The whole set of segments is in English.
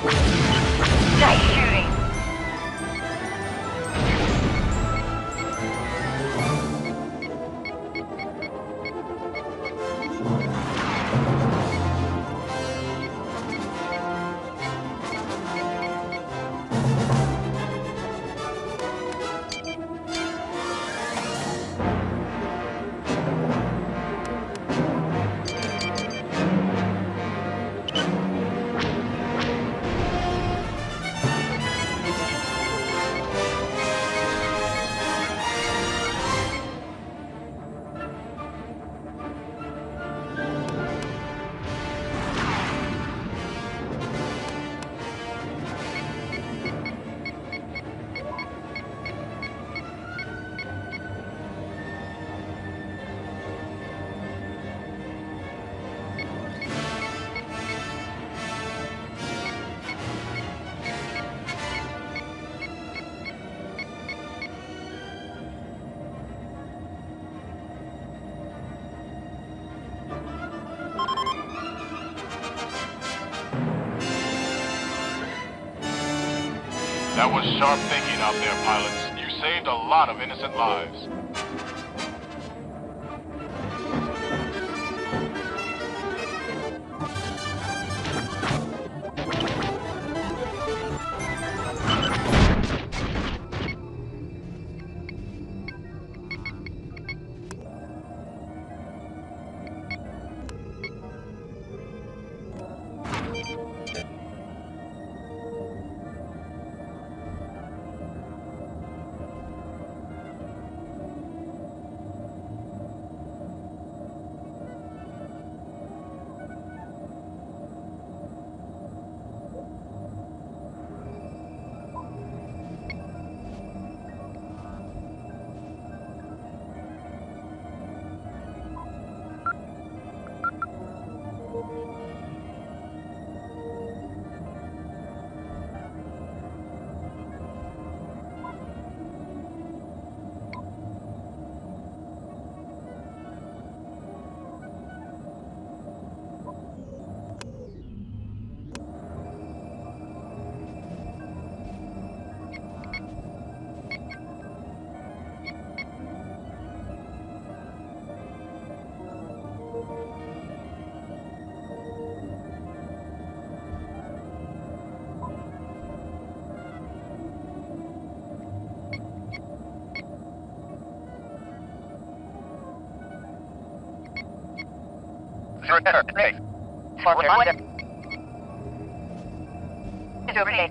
Nice shooting. That was sharp thinking out there, pilots. You saved a lot of innocent lives. Ready. Forward order. Is overhead.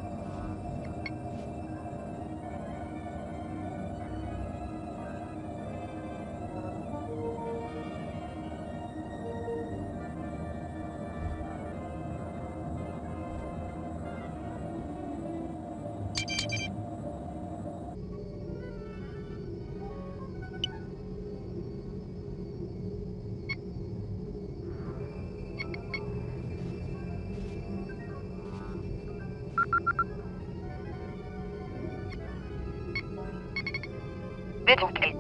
Okay.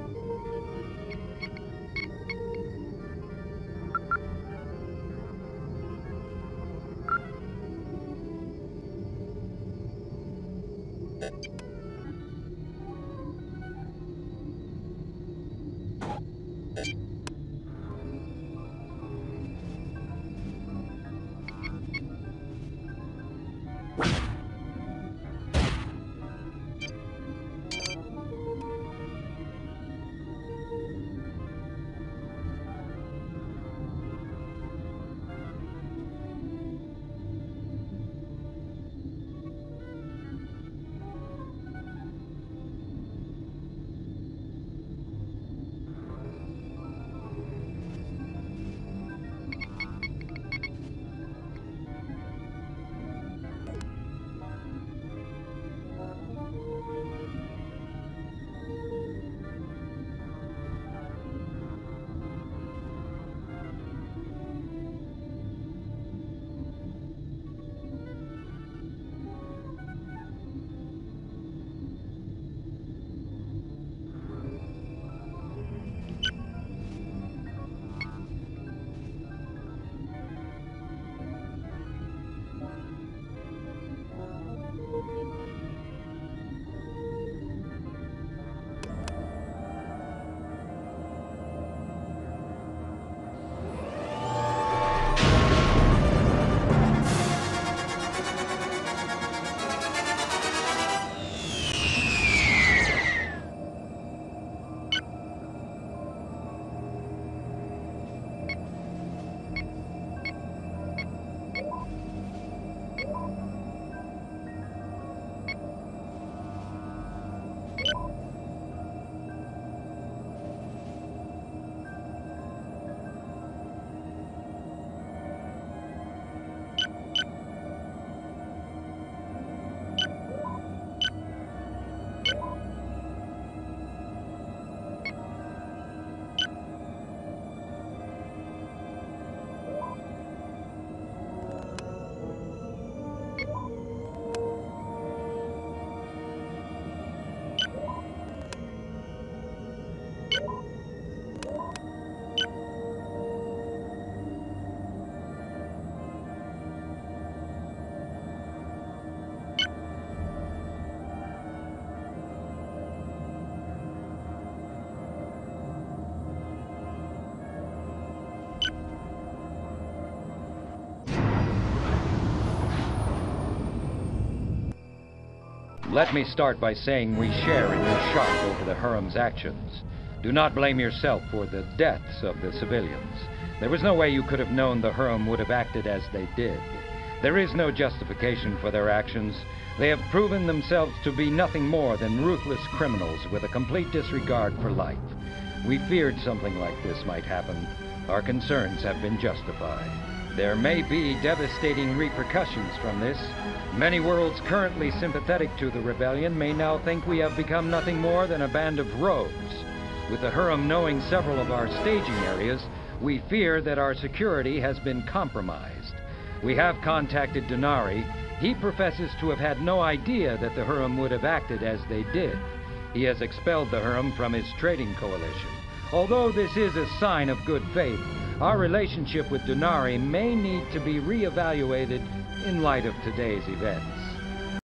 Let me start by saying we share in your shock over the Hurum's actions. Do not blame yourself for the deaths of the civilians. There was no way you could have known the Hurum would have acted as they did. There is no justification for their actions. They have proven themselves to be nothing more than ruthless criminals with a complete disregard for life. We feared something like this might happen. Our concerns have been justified. There may be devastating repercussions from this. Many worlds currently sympathetic to the rebellion may now think we have become nothing more than a band of rogues. With the Hurum knowing several of our staging areas, we fear that our security has been compromised. We have contacted Denari. He professes to have had no idea that the Hurum would have acted as they did. He has expelled the Hurum from his trading coalition. Although this is a sign of good faith, our relationship with Denari may need to be reevaluated in light of today's events.